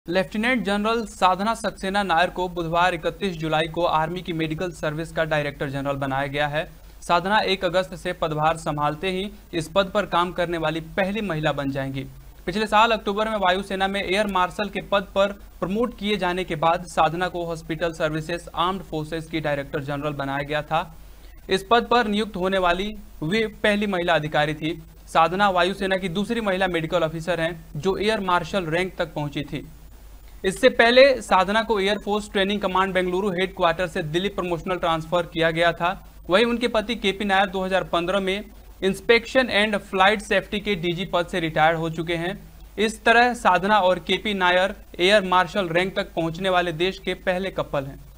Lieutenant general Sadhana Saxena Nair को बुधवार 31 जुलाई को आर्मी की मेडिकल सर्विस का डायरेक्टर जनरल बनाया गया है। साधना 1 अगस्त से पदभार संभालते ही इस पद पर काम करने वाली पहली महिला बन जाएंगी। पिछले साल अक्टूबर में वायुसेना में एयर मार्शल के पद पर प्रमोट किए जाने के बाद साधना को हॉस्पिटल सर्विसेज आर्म्ड फोर्सेज की डायरेक्टर जनरल बनाया गया था। इस पद पर नियुक्त होने वाली वे पहली महिला अधिकारी थी। साधना वायुसेना की दूसरी महिला मेडिकल ऑफिसर हैं जो एयर मार्शल रैंक तक पहुंची थी। इससे पहले साधना को air force training command Bengaluru headquarters से दिल्ली प्रमोशनल ट्रांसफर किया गया था। वहीं उनके पति केपी नायर 2015 में इंस्पेक्शन एंड फ्लाइट सेफ्टी के डीजी पद से रिटायर हो चुके हैं। इस तरह साधना और KP Nair air marshal rank तक पहुंचने वाले देश के पहले कपल हैं।